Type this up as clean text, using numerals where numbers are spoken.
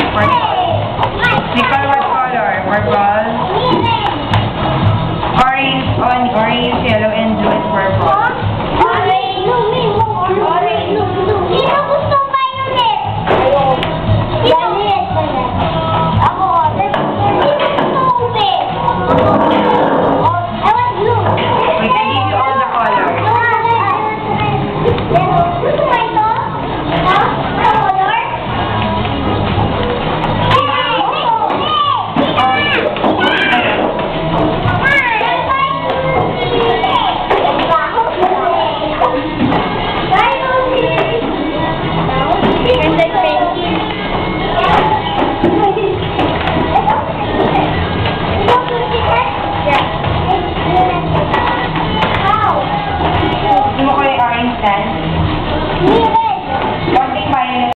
Nicole, what color? Purple? Orange, yellow, and blue is purple. Sino gusto violet? Violet. Ako. Sino gusto ube? I want blue. We can give you all the colors. Gusto mo ito? Color? Gusto mo ko yung orange stand?